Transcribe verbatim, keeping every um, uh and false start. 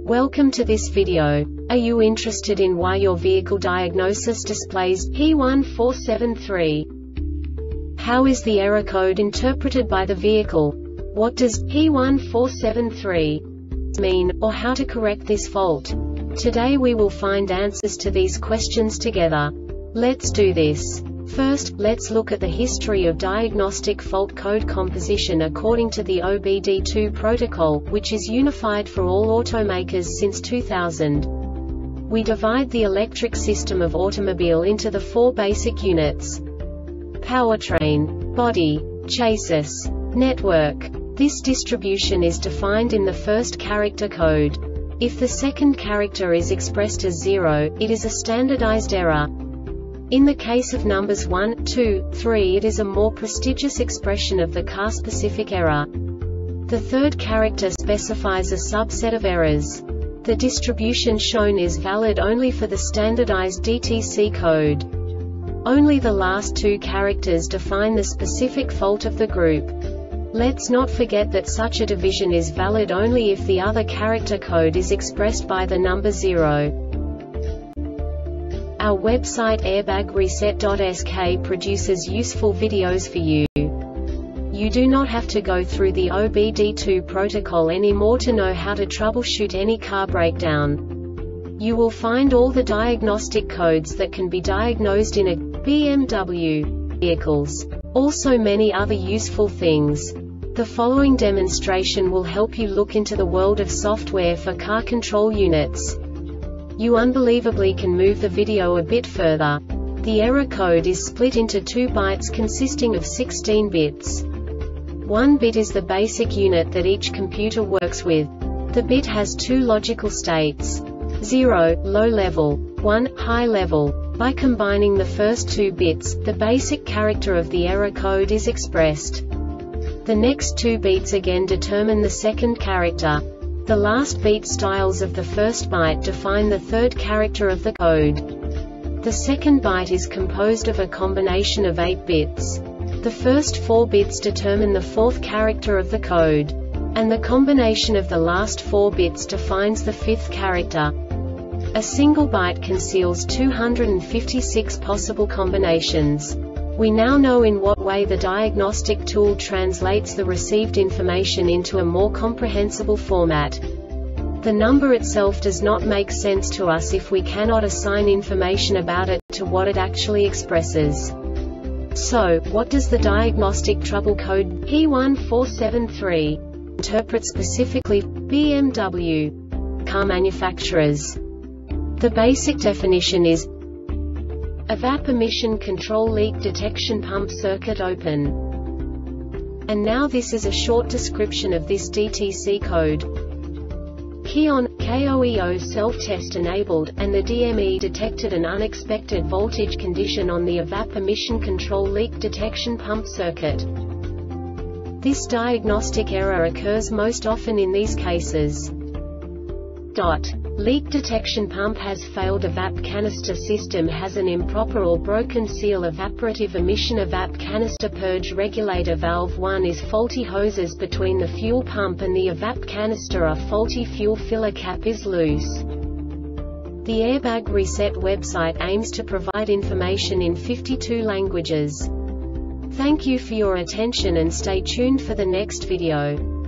Welcome to this video. Are you interested in why your vehicle diagnosis displays P one four seven three? How is the error code interpreted by the vehicle? What does P one four seven three mean, or how to correct this fault? Today we will find answers to these questions together. Let's do this. First, let's look at the history of diagnostic fault code composition according to the O B D two protocol, which is unified for all automakers since two thousand. We divide the electric system of automobile into the four basic units: powertrain, body, chassis, network. This distribution is defined in the first character code. If the second character is expressed as zero, it is a standardized error. In the case of numbers one, two, three, it is a more prestigious expression of the car-specific error. The third character specifies a subset of errors. The distribution shown is valid only for the standardized D T C code. Only the last two characters define the specific fault of the group. Let's not forget that such a division is valid only if the other character code is expressed by the number zero. Our website airbag reset dot S K produces useful videos for you. You do not have to go through the O B D two protocol anymore to know how to troubleshoot any car breakdown. You will find all the diagnostic codes that can be diagnosed in a B M W vehicles. Also many other useful things. The following demonstration will help you look into the world of software for car control units. You unbelievably can move the video a bit further. The error code is split into two bytes consisting of sixteen bits. One bit is the basic unit that each computer works with. The bit has two logical states: zero, low level, one, high level. By combining the first two bits, the basic character of the error code is expressed. The next two bits again determine the second character. The last beat styles of the first byte define the third character of the code. The second byte is composed of a combination of eight bits. The first four bits determine the fourth character of the code. And the combination of the last four bits defines the fifth character. A single byte conceals two hundred fifty-six possible combinations. We now know in what way the diagnostic tool translates the received information into a more comprehensible format. The number itself does not make sense to us if we cannot assign information about it to what it actually expresses. So, what does the diagnostic trouble code P one four seven three interpret specifically for B M W car manufacturers? The basic definition is evap emission control leak detection pump circuit open. And now this is a short description of this D T C code. Key on, K O E O self-test enabled, and the D M E detected an unexpected voltage condition on the evap emission control leak detection pump circuit. This diagnostic error occurs most often in these cases. Dot. Leak detection pump has failed. Evap canister system has an improper or broken seal. Evaporative emission evap canister purge regulator valve one is faulty. Hoses between the fuel pump and the evap canister are faulty. Fuel filler cap is loose. The Airbag Reset website aims to provide information in fifty-two languages. Thank you for your attention and stay tuned for the next video.